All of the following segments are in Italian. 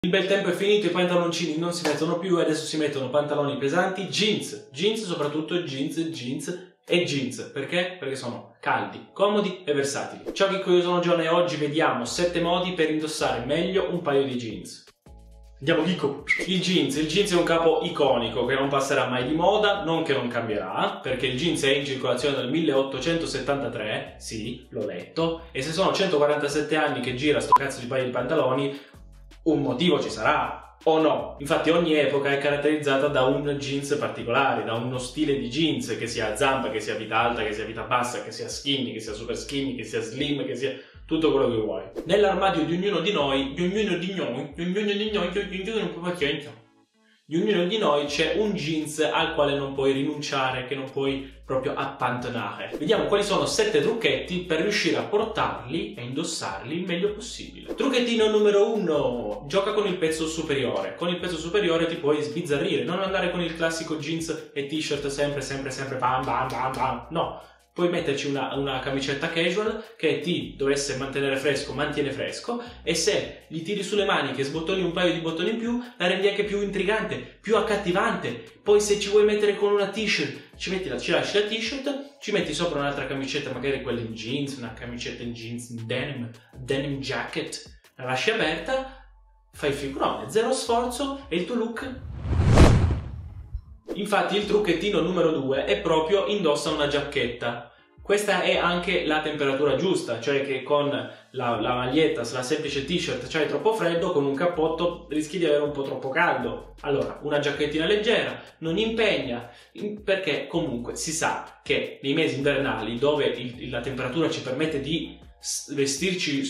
Il bel tempo è finito, i pantaloncini non si mettono più e adesso si mettono pantaloni pesanti, jeans, soprattutto jeans e jeans. Perché? Perché sono caldi, comodi e versatili. Ciao Chicco, io sono John e oggi vediamo 7 modi per indossare meglio un paio di jeans. Andiamo Chicco! Il jeans è un capo iconico che non passerà mai di moda, non che non cambierà, perché il jeans è in circolazione dal 1873, sì, l'ho letto, e se sono 147 anni che gira sto cazzo di paio di pantaloni, un motivo ci sarà, o no? Infatti ogni epoca è caratterizzata da un jeans particolare, da uno stile di jeans, che sia a zampa, che sia a vita alta, che sia a vita bassa, che sia skinny, che sia super skinny, che sia slim, che sia tutto quello che vuoi. Nell'armadio di ognuno di noi c'è un jeans al quale non puoi rinunciare, che non puoi proprio appantanare. Vediamo quali sono 7 trucchetti per riuscire a portarli e indossarli il meglio possibile. Trucchettino numero 1. Gioca con il pezzo superiore. Con il pezzo superiore ti puoi sbizzarrire, non andare con il classico jeans e t-shirt sempre bam bam bam bam. No. Puoi metterci una camicetta casual che ti dovesse mantenere fresco, mantiene fresco, e se gli tiri sulle maniche e sbottoni un paio di bottoni in più, la rendi anche più intrigante, più accattivante. Poi se ci vuoi mettere con una t-shirt, ci lasci la t-shirt, ci metti sopra un'altra camicetta, magari quella in jeans, una camicetta in jeans in denim jacket, la lasci aperta, fai il figurone, zero sforzo e il tuo look. Infatti il trucchettino numero 2 è proprio indossa una giacchetta. Questa è anche la temperatura giusta, cioè che con la maglietta, la semplice t-shirt c'hai troppo freddo, con un cappotto rischi di avere un po' troppo caldo. Allora, una giacchettina leggera, non impegna, perché comunque si sa che nei mesi invernali, dove la temperatura ci permette di vestirci,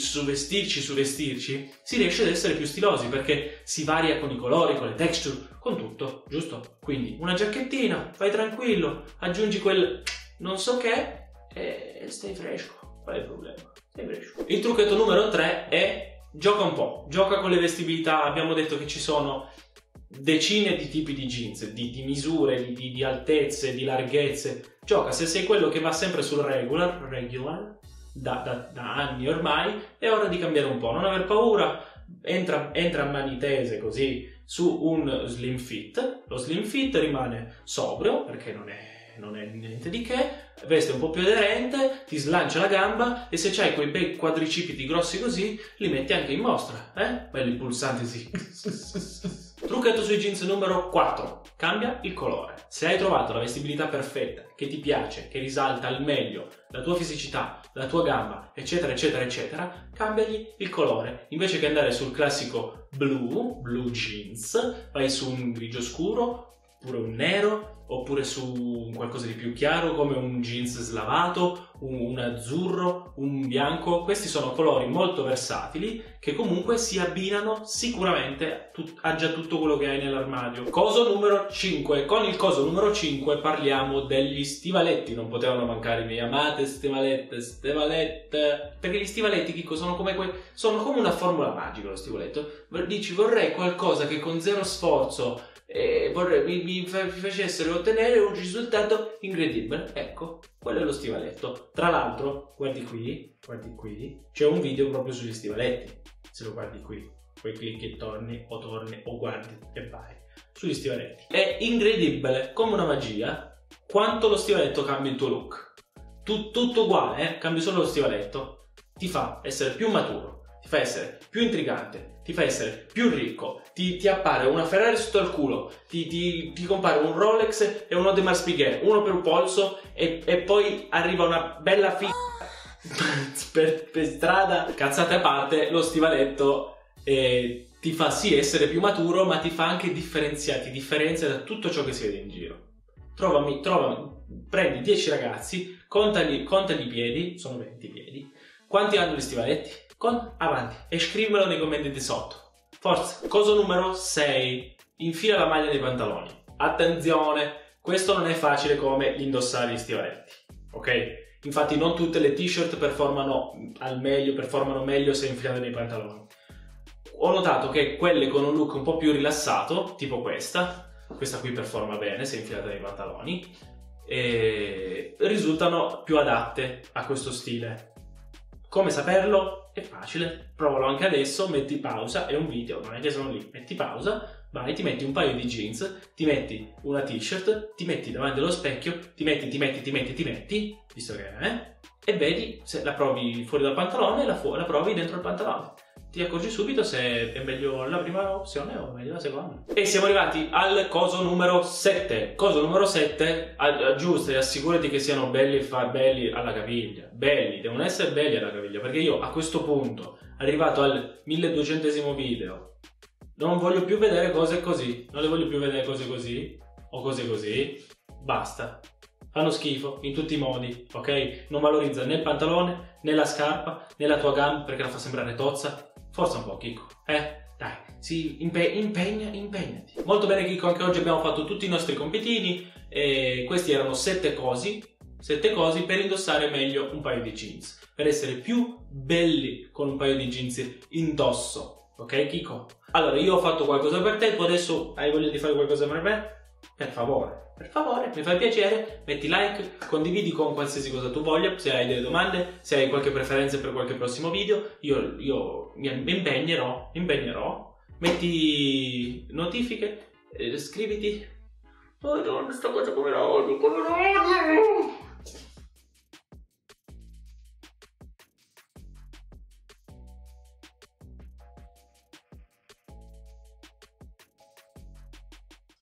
si riesce ad essere più stilosi, perché si varia con i colori, con le texture, con tutto, giusto? Quindi una giacchettina, vai tranquillo, aggiungi quel non so che e stai fresco. Qual è il problema? Stai fresco. Il trucchetto numero 3 è gioca un po', gioca con le vestibilità. Abbiamo detto che ci sono decine di tipi di jeans, di misure, di altezze, di larghezze. Gioca, se sei quello che va sempre sul regular da anni ormai, è ora di cambiare un po', non aver paura, entra a mani tese così su un slim fit. Lo slim fit rimane sobrio perché non è niente di che, veste un po' più aderente, ti slancia la gamba, e se c'hai quei bei quadricipiti grossi così li metti anche in mostra, belli pulsanti, sì. Trucchetto sui jeans numero 4. Cambia il colore. Se hai trovato la vestibilità perfetta, che ti piace, che risalta al meglio la tua fisicità, la tua gamba, eccetera eccetera eccetera, cambiagli il colore. Invece che andare sul classico blue jeans, vai su un grigio scuro, oppure un nero, oppure su qualcosa di più chiaro come un jeans slavato, un azzurro, un bianco. Questi sono colori molto versatili che comunque si abbinano sicuramente a già tutto quello che hai nell'armadio. Coso numero 5. Con il coso numero 5 parliamo degli stivaletti. Non potevano mancare i miei amate stivalette. Perché gli stivaletti, Chicco, sono come una formula magica. Lo stivaletto, dici vorrei qualcosa che con zero sforzo mi facessero ottenere un risultato incredibile. Ecco, quello è lo stivaletto. Tra l'altro, guardi qui, c'è un video proprio sugli stivaletti. Se lo guardi qui, poi clicchi e torni o guardi e vai sugli stivaletti. È incredibile, come una magia, quanto lo stivaletto cambia il tuo look. Tutto uguale, cambi solo lo stivaletto. Ti fa essere più maturo, ti fa essere più intrigante, ti fa essere più ricco, ti appare una Ferrari sotto al culo, ti compare un Rolex e un Audemars Piguet, uno per un polso, e poi arriva una bella per strada. Cazzate a parte, lo stivaletto ti fa sì essere più maturo, ma ti fa anche differenzia da tutto ciò che si vede in giro. Trovami, prendi 10 ragazzi, contali i piedi, sono 20 piedi, quanti hanno gli stivaletti? Avanti e scrivimelo nei commenti di sotto. Forza. Coso numero 6. Infila la maglia dei pantaloni. Attenzione, questo non è facile come indossare gli stivaletti, ok? Infatti non tutte le t-shirt performano meglio se infilate nei pantaloni. Ho notato che quelle con un look un po' più rilassato, tipo questa qui performa bene se infilata nei pantaloni, e risultano più adatte a questo stile. Come saperlo? È facile, provalo anche adesso, metti pausa, è un video, non è che sono lì, metti pausa, vai, ti metti un paio di jeans, ti metti una t-shirt, ti metti davanti allo specchio, ti metti, visto che e vedi se la provi fuori dal pantalone e la provi dentro il pantalone. Ti accorgi subito se è meglio la prima opzione o meglio la seconda. E siamo arrivati al coso numero 7. Coso numero 7, aggiusta e assicurati che siano belli alla caviglia. Belli, devono essere belli alla caviglia, perché io a questo punto, arrivato al 1200esimo video, non voglio più vedere cose così. Non le voglio più vedere cose così o cose così. Basta. Fanno schifo in tutti i modi, ok? Non valorizza né il pantalone, né la scarpa, né la tua gamba perché la fa sembrare tozza. Forza un po', Chicco, dai, sì, impegnati. Molto bene, Chicco, anche oggi abbiamo fatto tutti i nostri compitini e questi erano 7 cosi per indossare meglio un paio di jeans, per essere più belli con un paio di jeans indosso, ok, Chicco? Allora, io ho fatto qualcosa per te, tu adesso hai voglia di fare qualcosa per me? Per favore, mi fai piacere, metti like, condividi con qualsiasi cosa tu voglia, se hai delle domande, se hai qualche preferenza per qualche prossimo video, io mi impegnerò, metti notifiche, iscriviti. Oh, sta cosa come la odio.